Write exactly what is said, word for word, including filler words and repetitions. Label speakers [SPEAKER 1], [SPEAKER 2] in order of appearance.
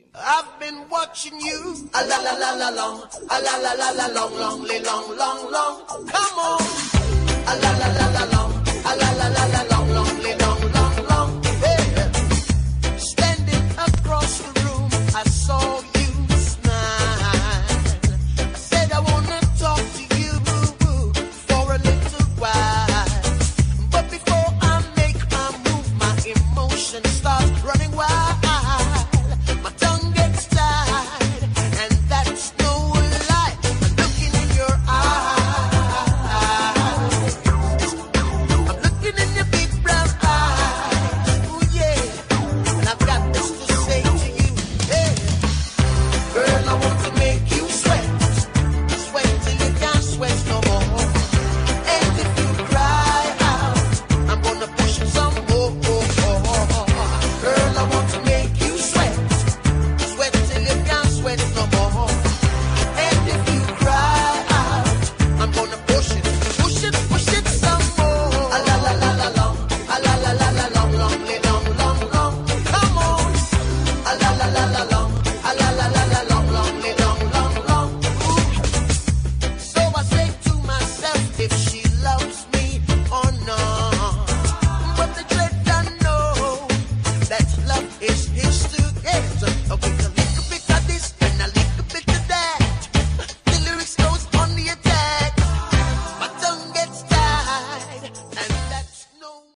[SPEAKER 1] I've been watching you. A la la la la long. A la la la la long, long, long, long, long. Come on. A la la la la long. A la la la la